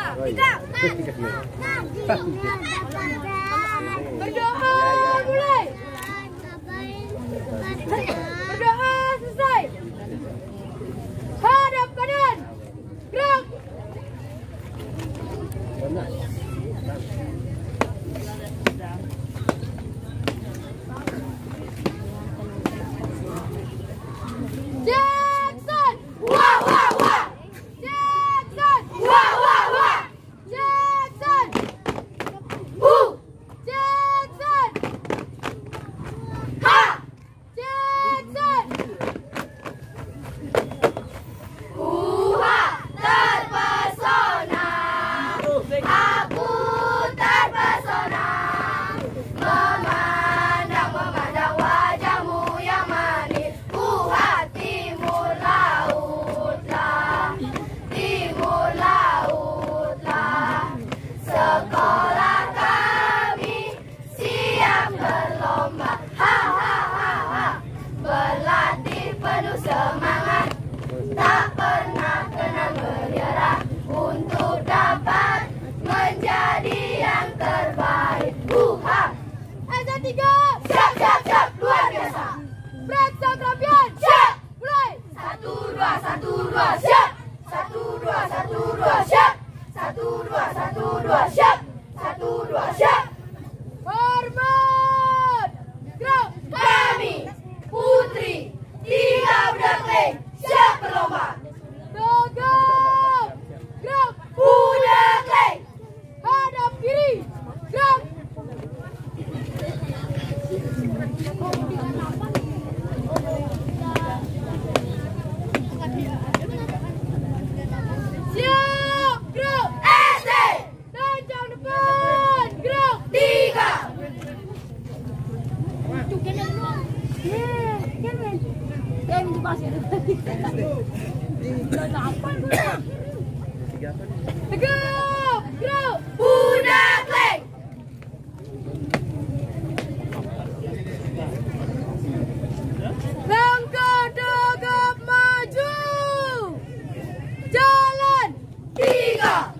Berdoa mulai. Berdoa selesai. Hadap kanan. Gerak. Jackson. Wah wah wah. Jackson. Wah wah wah. Jackson. Jackson. Ha. Jackson. Terpesona. Aku terpesona. Memandang wajahmu yang manis. Timur lautlah. Timur lautlah. Sekolah kami siap berlomba. Ha ha ha ha. Berlatih penuh semangat. Tak pernah kenal menyerah. Untuk dapat menjadi yang terbaik. S3 siap siap siap luar biasa. Periksa kerapian siap. Mulai. 1 2 1 2 siap. 1 2 1 2 siap. 1 2 1 2 siap. 1 2 siap. Hormat. Gerak. Kami putri 3 Udakling siap berlomba. Tegak. Gerak. Udakling. Hadap kiri. Gerak. Siap. Gerak. SD. Tancang depan. Gerak. 3. Tegap. Gerak. Udakling. Langkah tegap maju. Jalan. 3.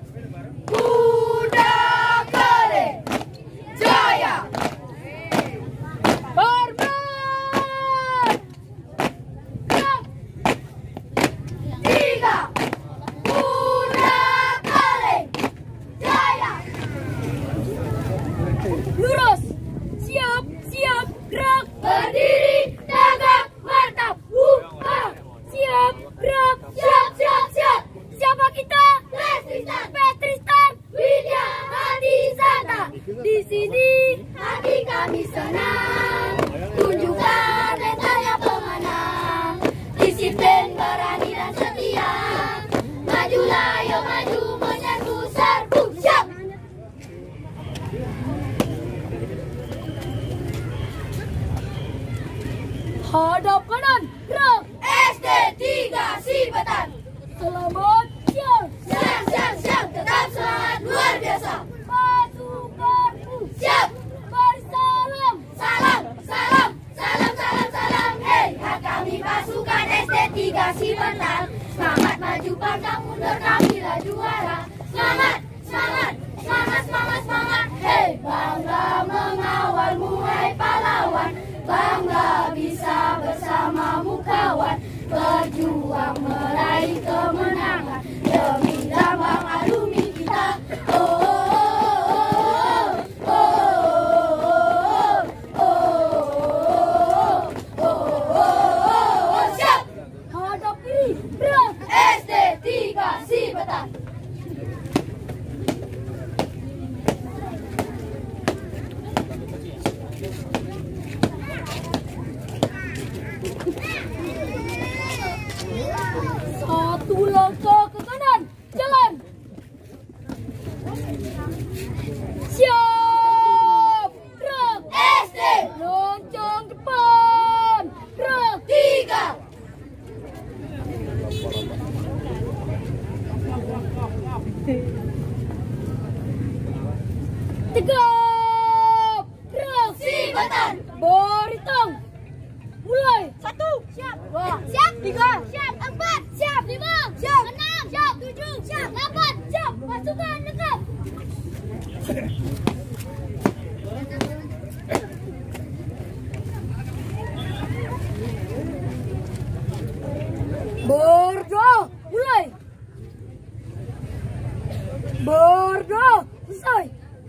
Udakling. Jaya. Hormat. Gerak. 3. Udakling. Jaya. Lurus. Siap, siap, gerak. Berdiri, tegak, mantap. Siap, gerak. Siap, siap, siap. Siapa kita? Petristan, Widya, Hadi, Santa. Di sini hati kami senang. Tunjukkan mentalnya pemenang. Disiplin, berani dan setia. Majulah, yuk maju, menyerbu serbu. Siap. Hadap kanan, gerak. SD 3 Sibetan. Selamat siang. Siang, siang, siang. Tetap semangat luar biasa. Pasukanku siap. Bersalam. Salam, salam, salam, salam, salam. Hei, kami pasukan SD 3 Sibetan. Semangat maju pantang mundur, kamilah juara. Semangat, semangat, semangat, semangat, semangat. Hei, bangga mengawalmu, hai pahlawan. Bangga bisa bersamamu kawan. Berjuang meraih kemenangan demi lambang alumni kita. Siap. Hadap kiri, gerak. SD 3 Sibetan. Satu langkah ke kanan, jalan. Siap, gerak. SD. Lonceng depan, gerak. 3. Tegap, gerak. Sibetan. Berhitung. Mulai. 1. Siap. 2. Siap. 3. Siap. 4. Siap. 5. Siap. 6. Siap. 7. Siap. 8. Siap. Pasukan Berdoa selesai.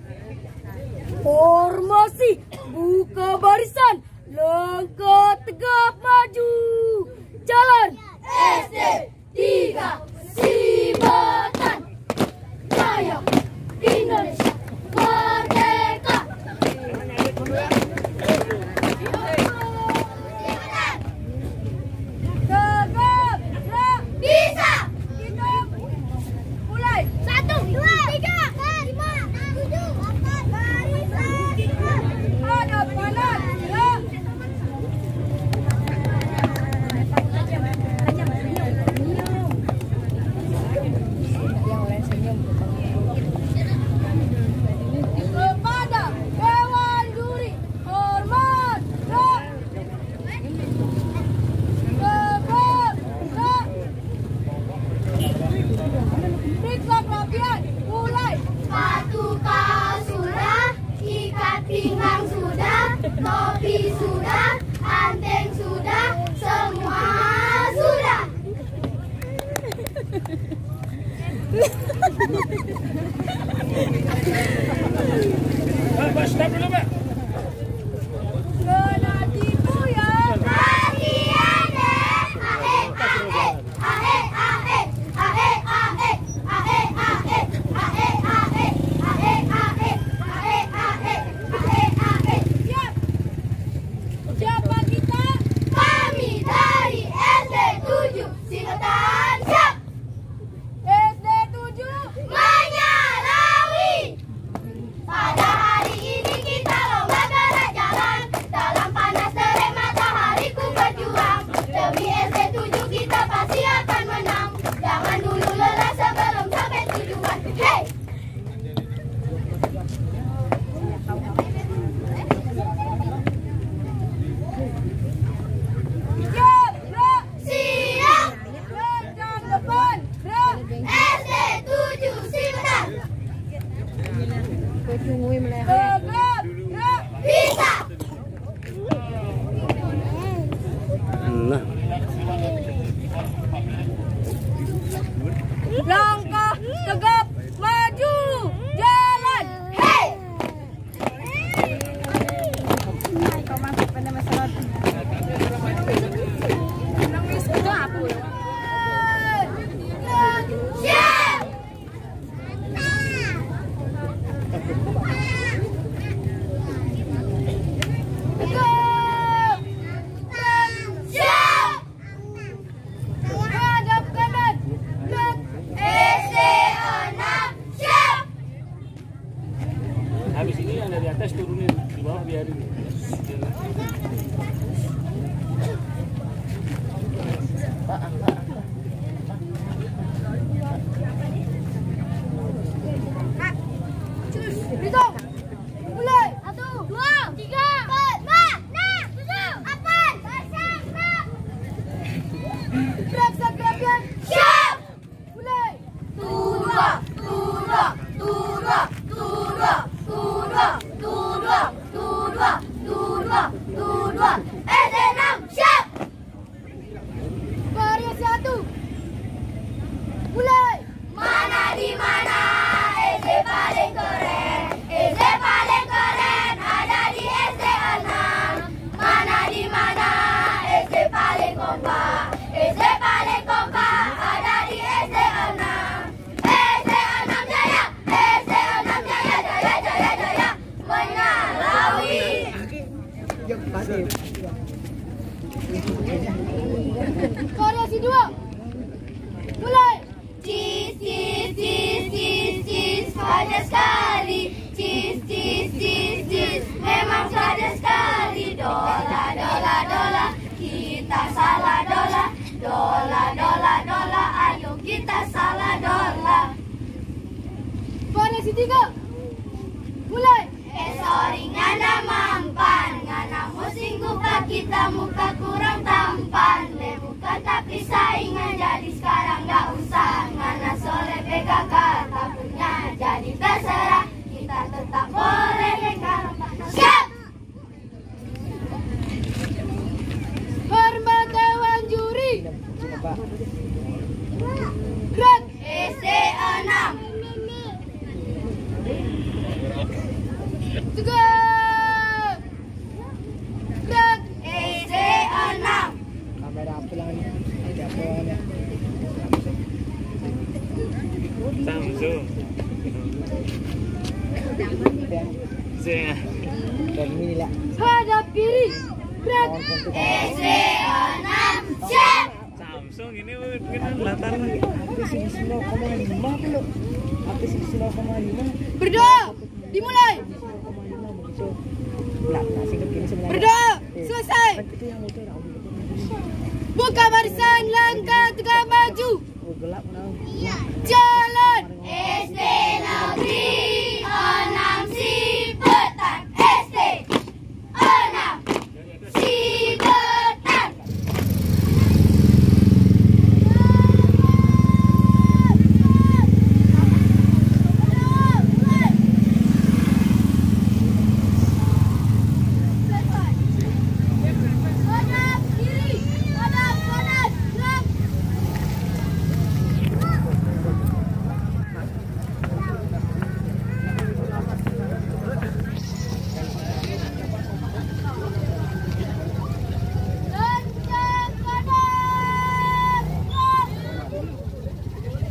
Formasi, buka barisan, langkah tegap maju. Jalan. SD 3 Sibatan. Jaya Indonesia merdeka. Tegap, bisa. Kita mulai. 1, 2, 3, 4, 5, 6, 7, 8, barisan. Hadap kanan. Kepada Dewan Juri hormat. Periksa kerapian, mulai. Sepatu kau sudah, ikat pinggang sudah, topi sudah, anteng sudah, semua sudah. Pak, stop dulu, Pak. Kena tipu ya. Latihan deh. Ahe, ahe, ahe, ahe, ahe, ahe, ahe, ahe, ahe, ahe, ahe, ahe, ahe, ahe, ahe, ahe. Siap. Siapa kita? Kami dari SD 7 Singkatan. Siap. SD 7 menyalawi. Pada hari ini kita lomba gerak jalan. Dalam panas terik matahari ku berjuang. Demi SD 7 kita pasti akan menang. Jangan dulu lelah sebelum sampai tujuan. Hey! Siap, gerak. Siap. Kencang depan, gerak. SD 7 Singkatan. Tegap, gerak. Bisa. Langkah tegap maju. Jalan. Hey. Siap. Tegap. Siap. Hadap kanan. Gerak. SD 6. Siap. Habis ini yang dari atas turunin, di bawah biarin. Hitung. Mulai. 1, 2, 3, 4, 5, 6, 7, 8. Periksa kerapian. Siap. Mulai. Turun, turun, turun, turun, turun, turun, turun, turun, turun. SD 6. Siap. Variasi 1. Mulai. Mana di mana SD paling keren? SD paling keren ada di SD 6. Mana di mana SD paling kompak? SD paling kompak ada di SD 6. SD 6 jaya, SD 6 jaya, jaya, jaya, jaya, menyalawi. Variasi 2. Mulai. Cheese, cheese, cheese, cheese, cheese, saja sekali. Cheese, cheese, cheese, cheese, memang saja sekali. Dola, dola, dola, kita salah dola. Dola, dola, dola, ayo kita salah dola. Variasi 3. Mulai. Sorry ngana mampan, ngana musing gupa kita muka kurang tampan. Le bukan tapi saingan jadi sekarang gak usah. Ngana sole PKK tak punya jadi terserah. Kita tetap boleh kalau siap. Hormat Dewan Juri. Gerak. SD 6. Hadap kiri. Gerak. SD 6 siap. Samsung ini mungkin latar Berdoa. Dimulai. Berdoa. Selesai. Buka barisan, langkah tegak maju. Jalan. SD Negeri 6 Cipetan. SD 6 Cipetan. Hadap kiri, hadap kanan, gerak. Kencang kanan, gerak.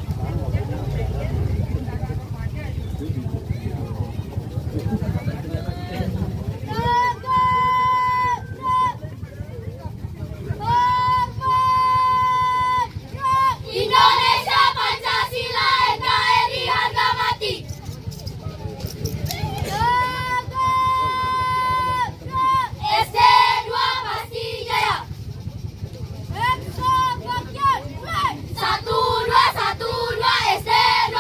Indonesia Pancasila NKRI harga mati. SD 2 pasti jaya. 1212 SD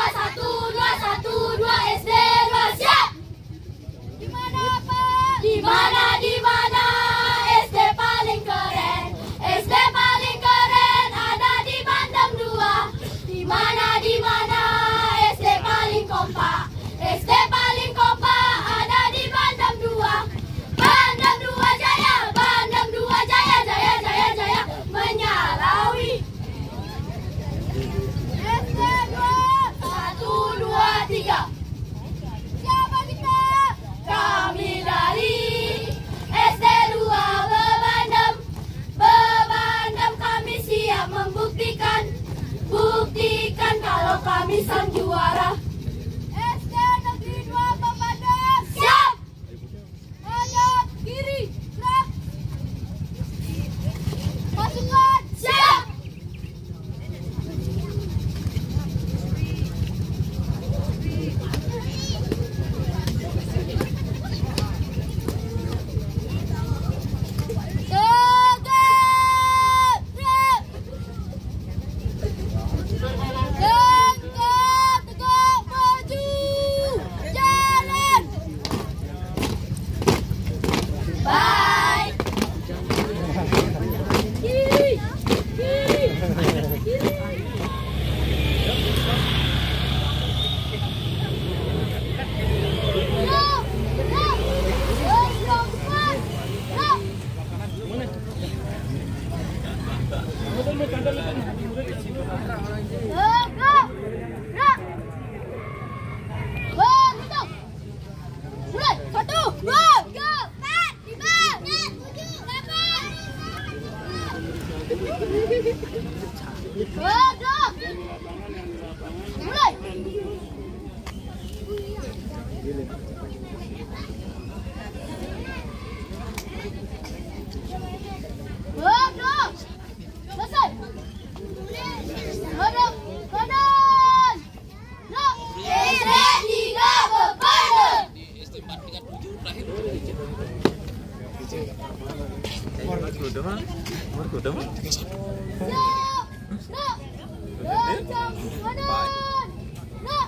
21212 SD 2 siap. Di mana Pak? Di mana SD paling keren. SD paling keren ada di Bandung 2. Di mana SD paling kompak. SD paling kompak ada di Bandung 2. Bandung 2 jaya, Bandung 2 jaya, jaya jaya jaya menyalawi. SD 2 1 2 3. Siapa kita? Kami dari SD 2 Bebandem. Bebandem kami siap membuktikan. Buktikan kalau kami sang juara. SD Negeri 2 Bebandem. Siap. Hadap kiri, gerak. Pasukan siap. Tegak maju. Jalan. Bye. Kiri. Mulai. 1 2 Mulai. Selesai. Hadap kanan. Gerak. SD 3 Bebandem. Siap. Gerak. Kencang kanan. Gerak.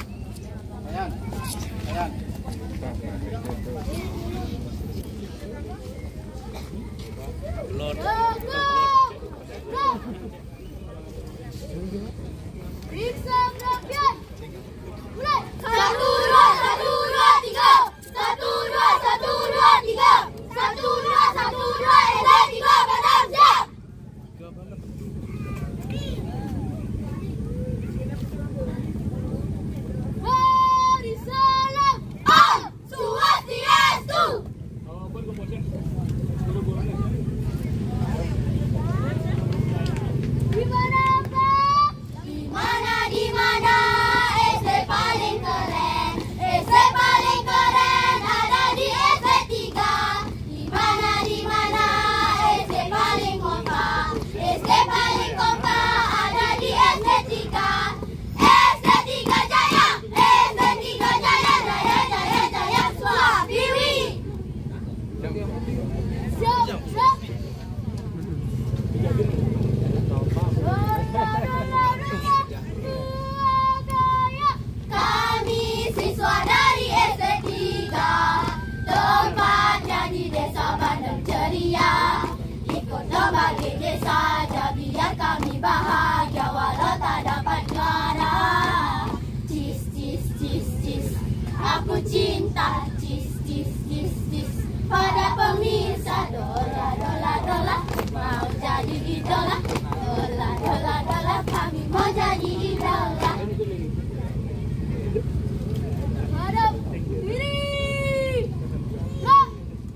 Periksa gerakan. Mulai. 1 2 1 2 3. 1 2 1 2 3. 1 2 1 2 SD 3 Bebandem. Siap. Barisan. Om Swastiastu. saja biar kami bahagia walau tak dapat juara. Cis, cis, cis, cis, aku cinta. Cis, cis, cis, cis, pada pemirsa. Dola, dola, dola, mau jadi idola. Dola, dola, dola, kami mau jadi idola. Hadap diri. Gerak.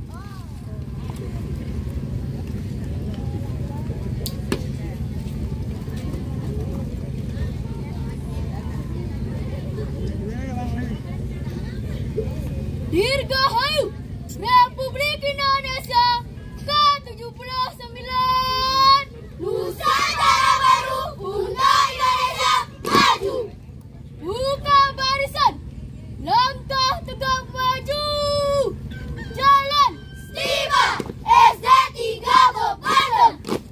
Dirgahayu Republik Indonesia ke-79. Nusantara baru untuk Indonesia maju. Buka barisan, langkah tegak maju. Jalan Stima SD 3 Bepandem.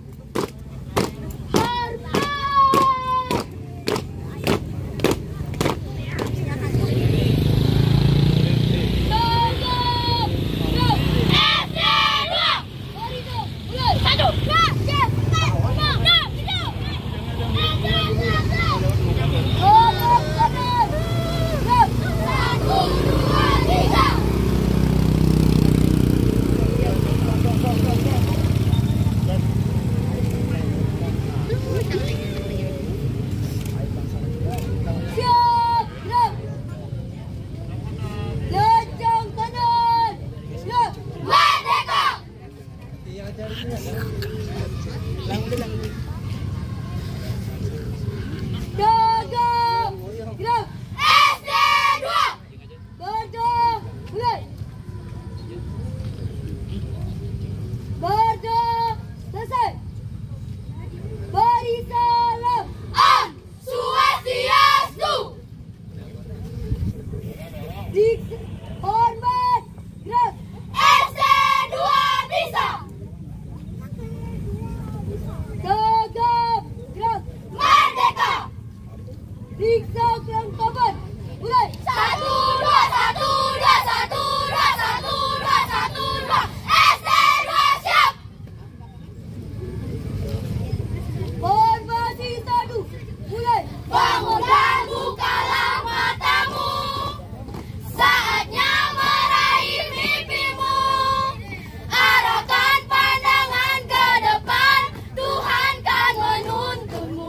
harta. Tegak, tegak. SD 2. Mari tu, mulai. 1, 2, 3, 4, 5, 6, 7. Tegak kanan. Tegak. 1, 2, 3. Siap, gerak. Lejang kanan. Siap. Merdeka. Tegak. Gerak. SD 2. Tegak. Mulai. Tegak. Selesai. Bari salam. Om Swastiastu. Hormat. Gerak. SD 2 bisa. Tegak. Gerak. Merdeka. Periksa kelengkapan. Mulai. 1, 2, 1, 2, 1, 2, 1, 2, 1, 2. SD 2 siap. Formasi 1. Mulai. Bangun dan bukalah matamu. Saatnya meraih mimpimu. Arahkan pandangan ke depan. Tuhan kan menuntunmu.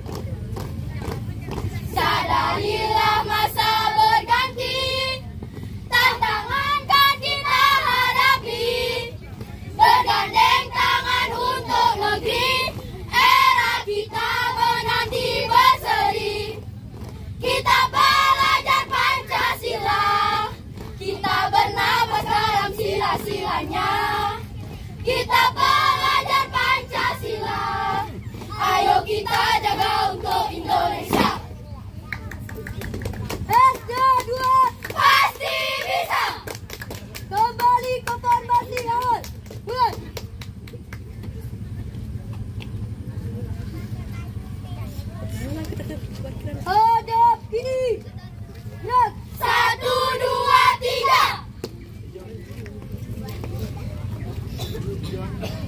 Sadarilah masa berganti. Tantangan kan kita hadapi. Bergandeng tangan untuk negeri. Era kita menanti berseri. Kita belajar Pancasila. Kita bernapas dalam sila-silanya. Kita belajar Pancasila. Ayo kita jaga untuk Indonesia. SD 2. Pasti bisa. Kembali ke formasi awal. Mulai. Hadap kiri. Gerak. 1, 2, 3.